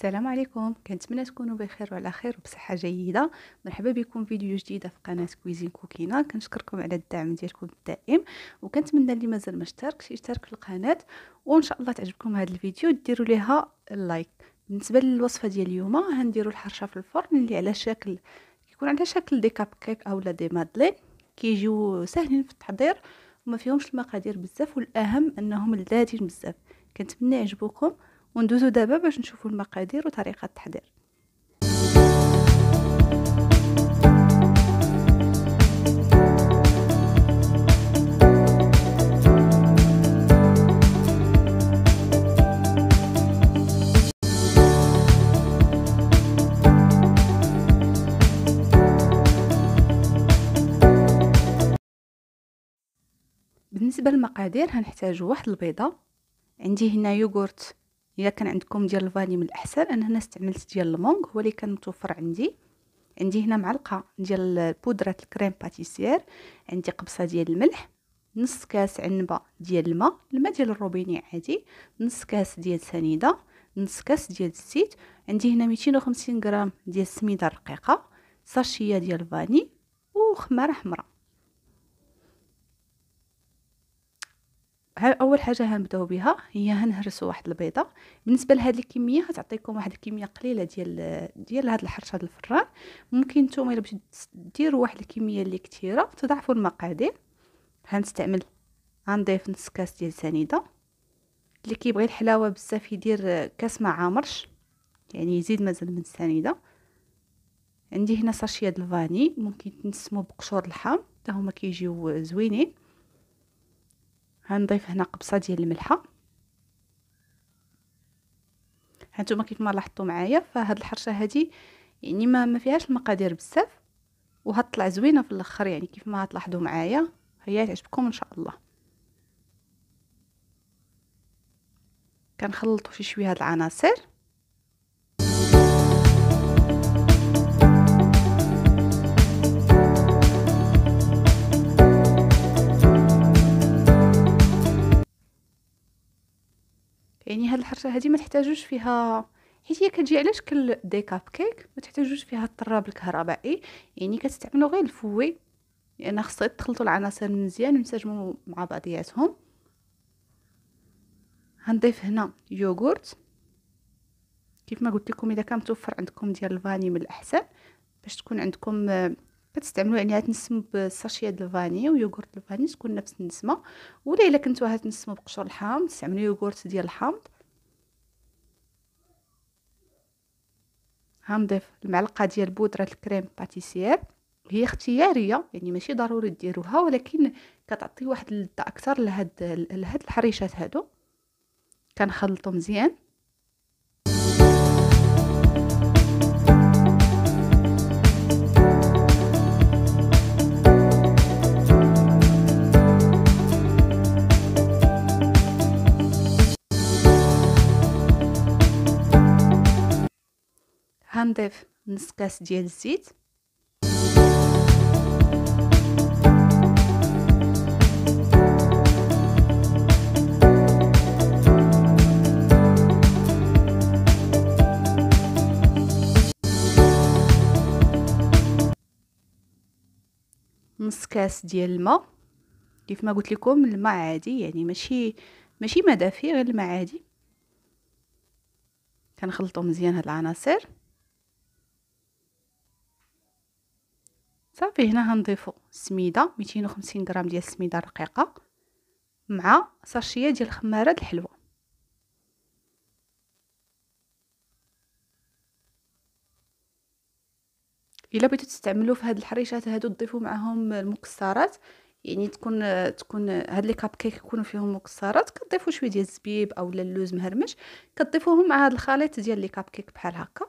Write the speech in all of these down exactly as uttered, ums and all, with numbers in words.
السلام عليكم، كنتمنى تكونوا بخير وعلى خير وبصحه جيده. مرحبا بكم فيديو جديده في قناه كويزين كوكينا. كنشكركم على الدعم ديالكم الدائم، وكنتمنى اللي مازال ما اشتركش يشترك في القناه، وان شاء الله تعجبكم هذا الفيديو ديروا ليها اللايك. بالنسبه للوصفه ديال اليوم غنديروا الحرشه في الفرن اللي على شكل يكون على شكل دي كاب كيك اولا دي مادلين. كيجيو ساهلين في التحضير وما فيهمش المقادير بزاف، والاهم انهم لذاذين بزاف. كنتمنى يعجبوكم، وندوزو دابا باش نشوفوا المقادير وطريقه التحضير. بالنسبه للمقادير هنحتاجوا واحد البيضه، عندي هنا يوغورت، الا كان عندكم ديال الفاني من الاحسن. انا هنا استعملت ديال المونغ هو اللي كان متوفر عندي. عندي هنا معلقه ديال بودره الكريم باتيسير، عندي قبصه ديال الملح، نص كاس عنبه ديال الماء، الماء ديال الروبيني عادي، نص كاس ديال سنيده، نص كاس ديال الزيت، عندي هنا مئتين وخمسين غرام ديال السميده الرقيقه، ساشيه ديال الفاني وخماره حمراء. اول حاجه هنبداو بها هي هنهرسوا واحد البيضه. بالنسبه لهاد الكميه هتعطيكم واحد الكميه قليله ديال ديال هاد الحرشه د الفران. ممكن نتوما الا بغيتو ديروا واحد الكميه اللي كثيره تضاعفوا المقادير. هنستعمل غنضيف نص كاس ديال سنيده، اللي كيبغي الحلاوه بزاف يدير كاس ما عامرش، يعني يزيد مازال من السنيده. عندي هنا ساشيه د الفاني، ممكن تنسموا بقشور اللحم حتى هما كيجيو زوينين. هنضيف هنا قبصه ديال الملحه. هانتوما كيف ما لاحظتوا معايا فهاد الحرشه هذه يعني ما ما فيهاش المقادير بزاف، وهتطلع زوينه في الاخر، يعني كيف ما تلاحظوا معايا هي تعجبكم ان شاء الله. كنخلطوا شي شويه هاد العناصر. يعني هاد الحرشه هذه ما تحتاجوش فيها، حيت هي كتجي على شكل دي كاب كيك، ما تحتاجوش فيها الطراب الكهربائي، يعني كتستعملوا غير الفوي، لان يعني خصو تخلطوا العناصر مزيان وينسجموا مع بعضياتهم. هنضيف هنا يوغورت، كيف ما قلت لكم اذا كان متوفر عندكم ديال الفاني من الاحسن، باش تكون عندكم كتستعملوا يعني تنسموا بالساشيه ديال الفاني ويوغورت الفاني تكون نفس النسمه. ولا الا كنتوا هتنسموا بقشور الحامض تستعملوا يوغورت ديال الحامض. هنضيف المعلقه ديال بودره الكريم باتيسير، هي اختياريه يعني ماشي ضروري ديروها، ولكن كتعطي واحد اللذه اكثر لهاد لهاد الحريشات هادو. كنخلطو مزيان. هنضيف نص كاس ديال الزيت، نص كاس ديال الماء. كيف ما قلت لكم الماء عادي، يعني ماشي ماشي ماء دافي، غير الماء عادي. كنخلطوا مزيان هاد العناصر. صافي هنا هنضيفوا السميده، مئتين وخمسين غرام ديال السميده الرقيقه مع ساشيه ديال خماره الحلوه. الا بغيتو تستعملوا في هاد الحريشات هادو تضيفوا معاهم المكسرات، يعني تكون تكون هاد لي كاب كيك يكونوا فيهم مكسرات، كتضيفوا شويه ديال الزبيب اولا اللوز مهرمش، كتضيفوهم مع هاد الخليط ديال لي كاب كيك بحال هكا.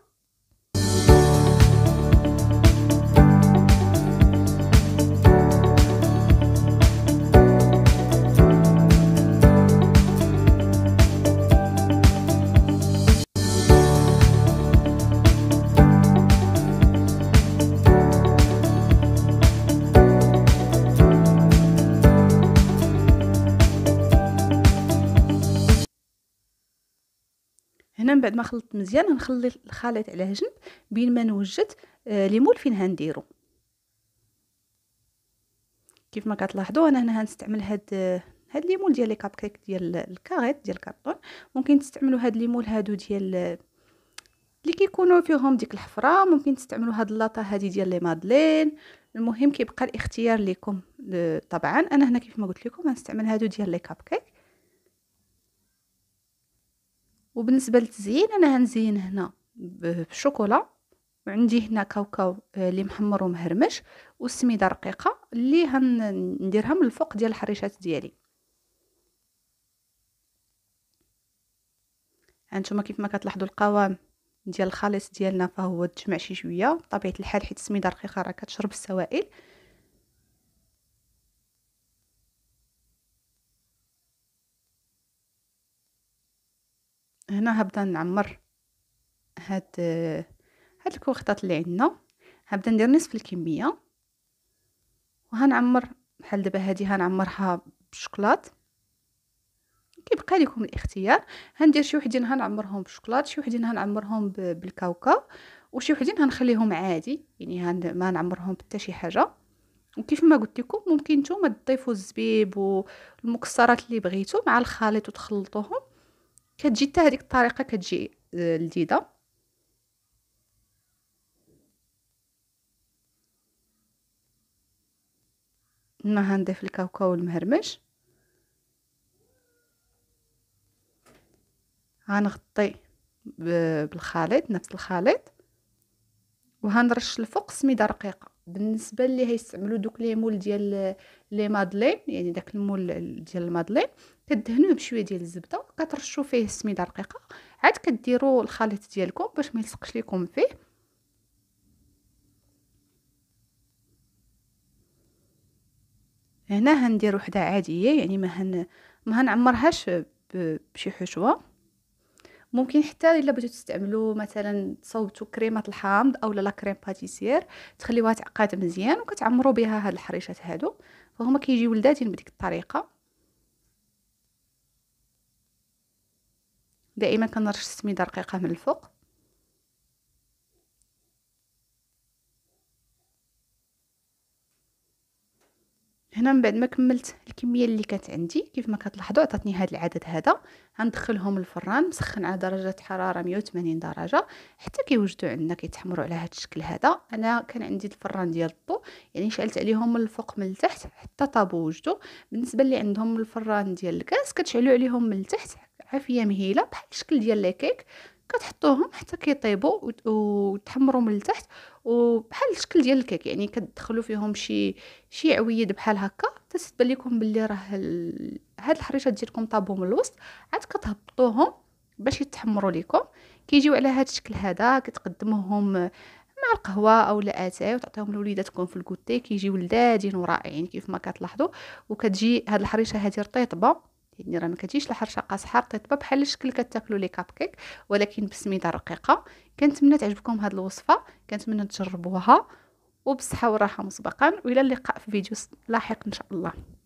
هنا من بعد ما خلطت مزيان غنخلي الخليط على جنب بين ما نوجد آه لي مول فين هنديرو. كيف ما كتلاحظوا انا هنا غنستعمل هاد هاد لي مول ديال لي كاب كيك ديال الكاريت ديال الكرطون. ممكن تستعملوا هاد لي مول هادو ديال اللي كيكونوا فيهم ديك الحفره، ممكن تستعملوا هاد اللاطه هادي ديال لي مادلين. المهم كيبقى الاختيار لكم. طبعا انا هنا كيف ما قلت لكم غنستعمل هادو ديال لي كاب كيك. وبالنسبه للتزيين انا غنزين هنا بالشوكولا، وعندي هنا كاوكاو اللي محمر ومهرمش، والسميده رقيقه اللي غنديرها من الفوق ديال الحريشات ديالي. هانتوما كيف ما كتلاحظوا القوام ديال الخليط ديالنا فهو تجمع شي شويه بطبيعه الحال، حيت السميده رقيقه راه كتشرب السوائل. هنا هبدا نعمر هاد هاد الكوختات اللي عندنا. هبدا ندير نصف الكميه وهنعمر بحال دابا هادي هنعمرها بالشوكولات. كيبقى لكم الاختيار، هندير شي وحدين هنعمرهم بالشوكولات، شي وحدين هنعمرهم بالكاوكاو، وشي وحدين هنخليهم عادي يعني هن ما نعمرهم حتى شي حاجه. وكيف ما قلت لكم ممكن نتوما تضيفوا الزبيب والمكسرات اللي بغيتو مع الخليط وتخلطوهم، كتجي حتى هذيك الطريقه كتجي لذيذه. هنا هنضيف الكاوكاو المهرمش، هنغطي بالخليط نفس الخليط، وهنرش الفوق سميده رقيقه. بالنسبه اللي هيستعملوا دوك لي مول ديال لي مادلين، يعني داك المول ديال المادلين كدهنوه بشويه ديال الزبده، كترشوا فيه سميده رقيقه، عاد كديروا الخليط ديالكم باش ما يلصقش لكم فيه. هنا هندير وحده عاديه، يعني ما هن ما هنعمرهاش بشي حشوه. ممكن حتى الا بغيتو تستعملوا مثلا تصوبتوا كريمه الحامض او لا كريم باتيسير تخليوها تعقد مزيان وكتعمروا بها هاد الحريشات هادو، فهما كيجيو لذاتين بديك الطريقه. دائما كنرش السميده رقيقه من الفوق. هنا من بعد ما كملت الكميه اللي كانت عندي كيف ما كتلاحظوا عطاتني هذا العدد هذا، غندخلهم الفران مسخن على درجه حراره مية وثمانين درجه حتى كيوجدوا عندنا كيتحمروا على هذا الشكل هذا. انا كان عندي الفران ديال الضو، يعني شعلت عليهم من الفوق من التحت حتى طابوا وجدوا. بالنسبه اللي عندهم الفران ديال الكاس كتشعلوا عليهم من التحت عافيه مهيله بحال الشكل ديال الكيك، كتحطوهم حتى كيطيبوا وتحمروا من التحت وبحال الشكل ديال الكيك، يعني كتدخلوا فيهم شي شي عويد بحال هكا حتى تبان لكم باللي راه ال... هاد الحريشات ديالكم طابوا من الوسط. عاد كتهبطوهم باش يتحمروا لكم، كيجيو على هاد الشكل هذا. كتقدموهم مع القهوه او اتاي وتعطيهم لوليداتكم في الكوتي، كيجيو لذاذين ورائعين كيف ما كتلاحظوا. وكتجي هاد الحريشه هذه رطيبه، يعني راه ما كتجيش الحرشه قاصحه، رطيبه بحال الشكل اللي كتاكلوا لي كاب كيك ولكن بسميده رقيقه. كنتمنى تعجبكم هاد الوصفه، كنتمنى تجربوها وبالصحه والراحه مسبقا، والى اللقاء في فيديو لاحق ان شاء الله.